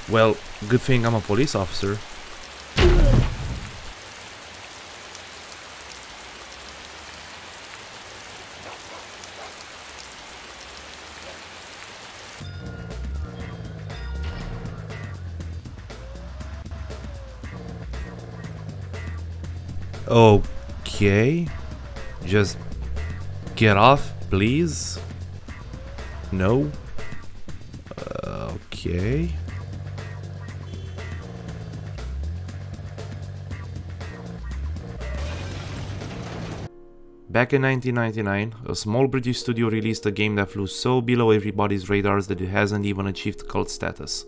Well, good thing I'm a police officer. Okay. Just get off, please. No. Okay. Back in 1999, a small British studio released a game that flew so below everybody's radars that it hasn't even achieved cult status.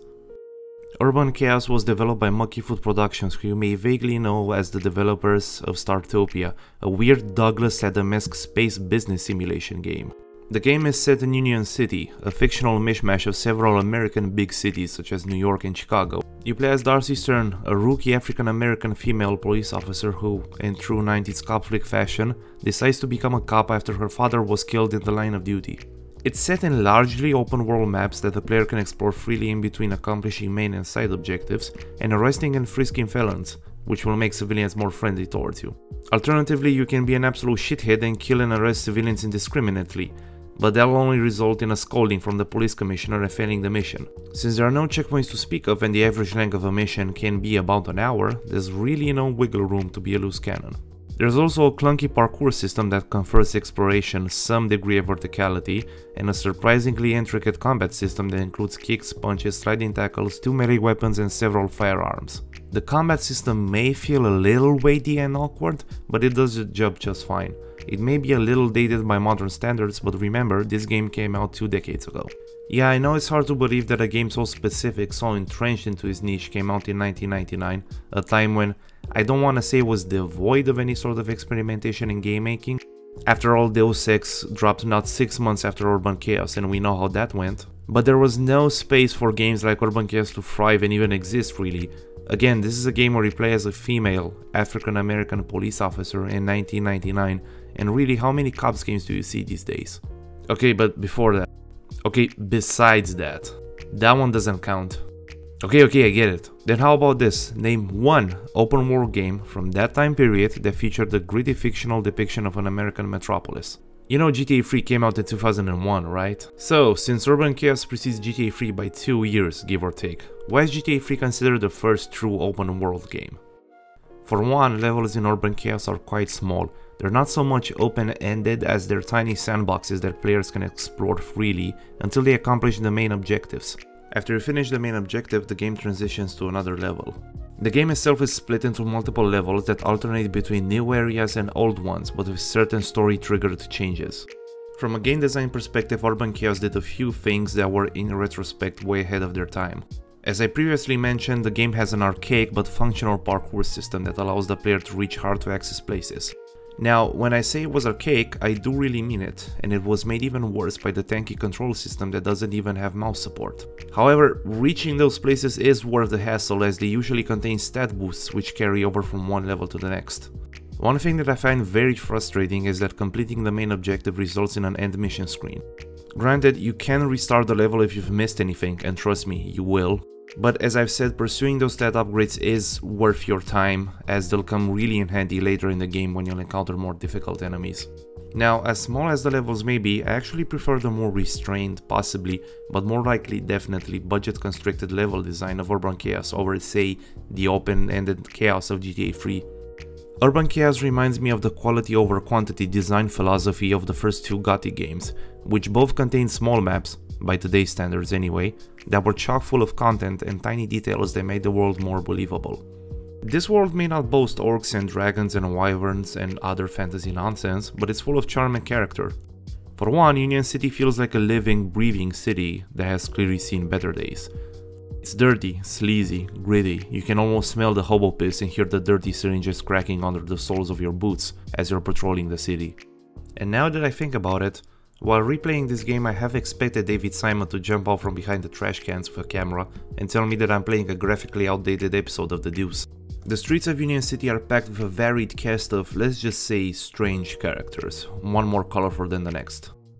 Urban Chaos was developed by Monkey Foot Productions, who you may vaguely know as the developers of Startopia, a weird Douglas Adams-esque space business simulation game. The game is set in Union City, a fictional mishmash of several American big cities such as New York and Chicago. You play as Darcy Stern, a rookie African-American female police officer who, in true 90s cop flick fashion, decides to become a cop after her father was killed in the line of duty. It's set in largely open-world maps that the player can explore freely in between accomplishing main and side objectives, and arresting and frisking felons, which will make civilians more friendly towards you. Alternatively, you can be an absolute shithead and kill and arrest civilians indiscriminately, but that'll only result in a scolding from the police commissioner and failing the mission. Since there are no checkpoints to speak of and the average length of a mission can be about an hour, there's really no wiggle room to be a loose cannon. There's also a clunky parkour system that confers exploration, some degree of verticality, and a surprisingly intricate combat system that includes kicks, punches, sliding tackles, 2 melee weapons and several firearms. The combat system may feel a little weighty and awkward, but it does the job just fine. It may be a little dated by modern standards, but remember, this game came out 2 decades ago. Yeah, I know it's hard to believe that a game so specific, so entrenched into its niche came out in 1999, a time when I don't want to say it was devoid of any sort of experimentation in game making. After all, Deus Ex dropped not 6 months after Urban Chaos, and we know how that went. But there was no space for games like Urban Chaos to thrive and even exist really. Again, this is a game where you play as a female African-American police officer in 1999, and really, how many cops games do you see these days? Okay, but before that. Okay, besides that. That one doesn't count. Okay, I get it. Then how about this? Name one open world game from that time period that featured a gritty fictional depiction of an American metropolis. You know GTA 3 came out in 2001, right? So, since Urban Chaos precedes GTA 3 by 2 years, give or take, why is GTA 3 considered the first true open world game? For one, levels in Urban Chaos are quite small. They're not so much open-ended as they're tiny sandboxes that players can explore freely until they accomplish the main objectives. After you finish the main objective, the game transitions to another level. The game itself is split into multiple levels that alternate between new areas and old ones, but with certain story-triggered changes. From a game design perspective, Urban Chaos did a few things that were in retrospect way ahead of their time. As I previously mentioned, the game has an archaic but functional parkour system that allows the player to reach hard to access places. Now, when I say it was archaic, I do really mean it, and it was made even worse by the tanky control system that doesn't even have mouse support. However, reaching those places is worth the hassle as they usually contain stat boosts which carry over from one level to the next. One thing that I find very frustrating is that completing the main objective results in an end mission screen. Granted, you can restart the level if you've missed anything, and trust me, you will. But as I've said, pursuing those stat upgrades is worth your time, as they'll come really in handy later in the game when you'll encounter more difficult enemies. Now, as small as the levels may be, I actually prefer the more restrained, possibly, but more likely definitely budget-constricted level design of Urban Chaos over, say, the open-ended chaos of GTA 3. Urban Chaos reminds me of the quality over quantity design philosophy of the first 2 GOTY games, which both contain small maps, by today's standards anyway, that were chock full of content and tiny details that made the world more believable. This world may not boast orcs and dragons and wyverns and other fantasy nonsense, but it's full of charm and character. For one, Union City feels like a living, breathing city that has clearly seen better days. It's dirty, sleazy, gritty. You can almost smell the hobo piss and hear the dirty syringes cracking under the soles of your boots as you're patrolling the city. And now that I think about it, while replaying this game, I have expected David Simon to jump out from behind the trash cans with a camera and tell me that I'm playing a graphically outdated episode of The Deuce. The streets of Union City are packed with a varied cast of, let's just say, strange characters, one more colorful than the next.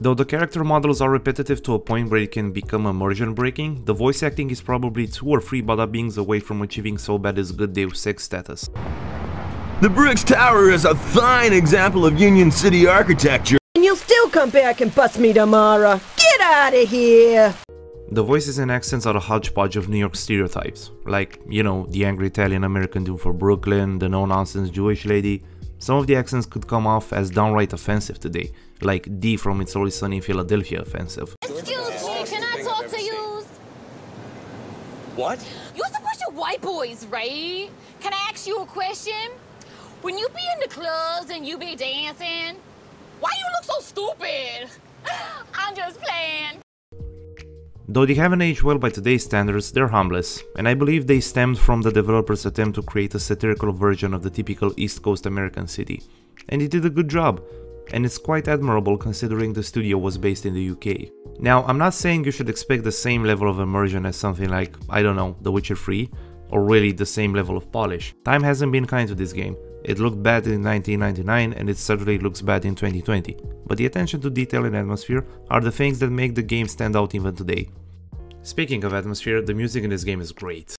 Though the character models are repetitive to a point where it can become immersion breaking, the voice acting is probably 2 or 3 bada bings away from achieving so bad as good Deus Ex status. The Briggs Tower is a fine example of Union City architecture. And you'll still come back and bust me tomorrow. Get out of here! The voices and accents are a hodgepodge of New York stereotypes, like, you know, the angry Italian American dude for Brooklyn, the no-nonsense Jewish lady. Some of the accents could come off as downright offensive today, like D from It's Always Sunny in Philadelphia offensive. Excuse me, can I talk to you? What? You're supposed to white boys, right? Can I ask you a question? When you be in the clubs and you be dancing, why you look so stupid? I'm just playing. Though they haven't aged well by today's standards, they're harmless, and I believe they stemmed from the developer's attempt to create a satirical version of the typical East Coast American city. And they did a good job, and it's quite admirable considering the studio was based in the UK. Now, I'm not saying you should expect the same level of immersion as something like, I don't know, The Witcher 3, or really the same level of polish. Time hasn't been kind to this game. It looked bad in 1999 and it certainly looks bad in 2020, but the attention to detail and atmosphere are the things that make the game stand out even today. Speaking of atmosphere, the music in this game is great.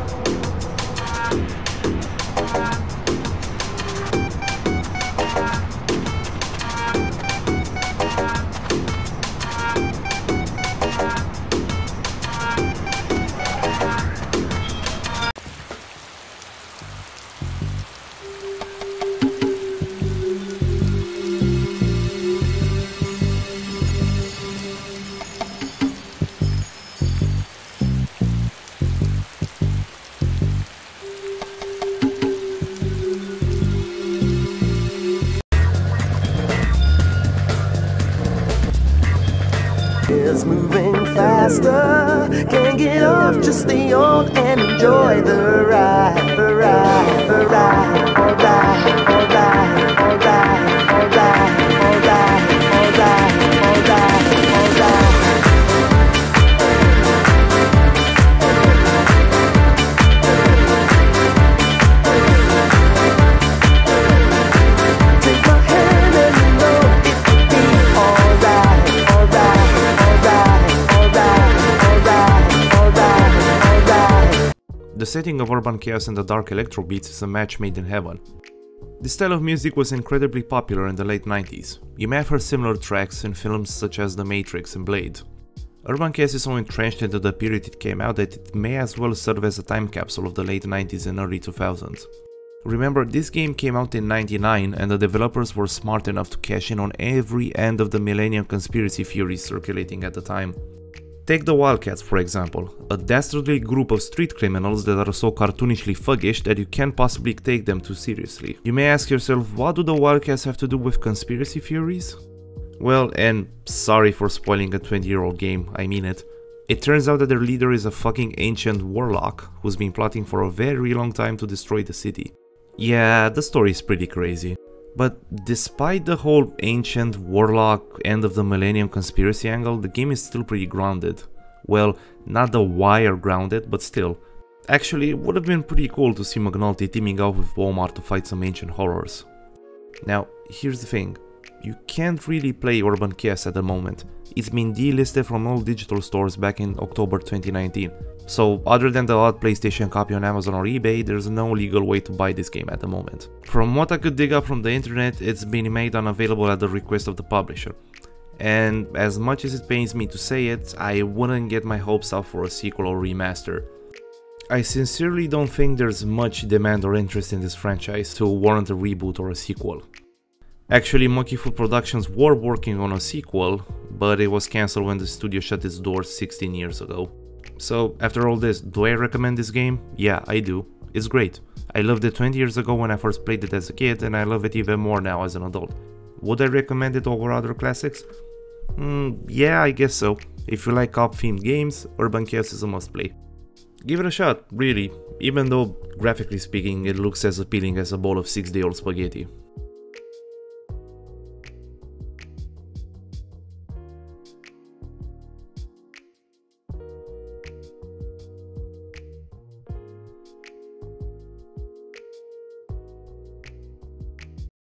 Is moving faster, can't get off just the old and enjoy the ride, the ride, the ride, alright, alright, alright, alright, alright, alright, alright, alright. Take my hand and you know it will be alright, alright. The setting of urban chaos and the dark electro beats is a match made in heaven. This style of music was incredibly popular in the late 90s. You may have heard similar tracks in films such as The Matrix and Blade. Urban chaos is so entrenched into the period it came out that it may as well serve as a time capsule of the late 90s and early 2000s. Remember, this game came out in 99 and the developers were smart enough to cash in on every end of the millennium conspiracy theories circulating at the time. Take the Wildcats for example, a dastardly group of street criminals that are so cartoonishly thuggish that you can't possibly take them too seriously. You may ask yourself, what do the Wildcats have to do with conspiracy theories? Well, and sorry for spoiling a 20-year-old game, I mean it. It turns out that their leader is a fucking ancient warlock who's been plotting for a very long time to destroy the city. Yeah, the story is pretty crazy. But despite the whole ancient warlock end of the millennium conspiracy angle, the game is still pretty grounded. Well, not The Wire grounded, but still. Actually, it would have been pretty cool to see McNulty teaming up with Walmart to fight some ancient horrors. Now, here's the thing. You can't really play Urban Chaos at the moment. It's been delisted from all digital stores back in October 2019. So other than the odd PlayStation copy on Amazon or eBay, there's no legal way to buy this game at the moment. From what I could dig up from the internet, it's been made unavailable at the request of the publisher. And as much as it pains me to say it, I wouldn't get my hopes up for a sequel or remaster. I sincerely don't think there's much demand or interest in this franchise to warrant a reboot or a sequel. Actually, Monkey Foot Productions were working on a sequel, but it was cancelled when the studio shut its doors 16 years ago. So, after all this, do I recommend this game? Yeah, I do. It's great. I loved it 20 years ago when I first played it as a kid, and I love it even more now as an adult. Would I recommend it over other classics? Yeah, I guess so. If you like cop-themed games, Urban Chaos is a must-play. Give it a shot, really, even though, graphically speaking, it looks as appealing as a bowl of 6-day-old spaghetti.